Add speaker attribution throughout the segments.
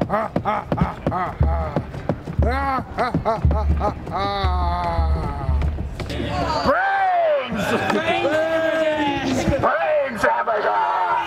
Speaker 1: Brains! Brains, hamburger!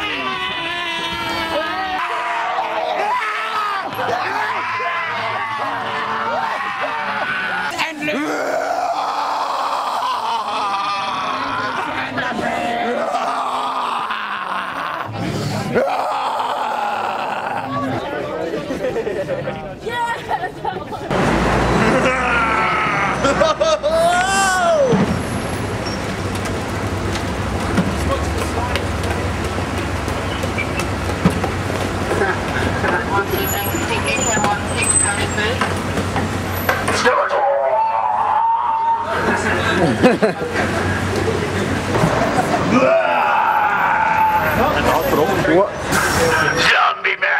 Speaker 1: What? Zombie man!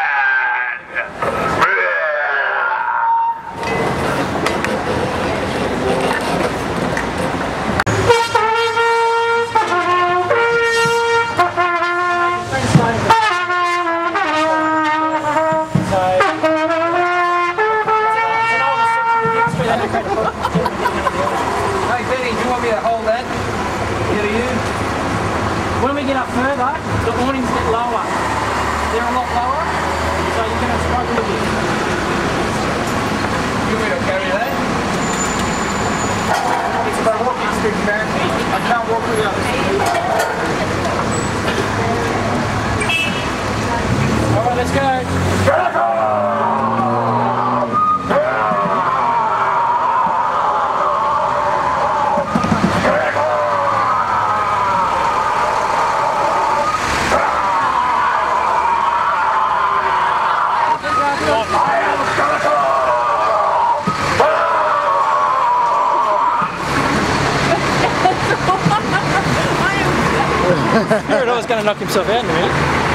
Speaker 2: Hey Benny, do you want me to hold that? Yeah, do you?
Speaker 3: When we get up further, the awnings get lower. They're a lot lower, so you're going to struggle a bit.
Speaker 2: You want me to carry that? It's about walking stick, man. I can't walk without it.
Speaker 3: Alright, let's go. I was going to knock himself out in a minute.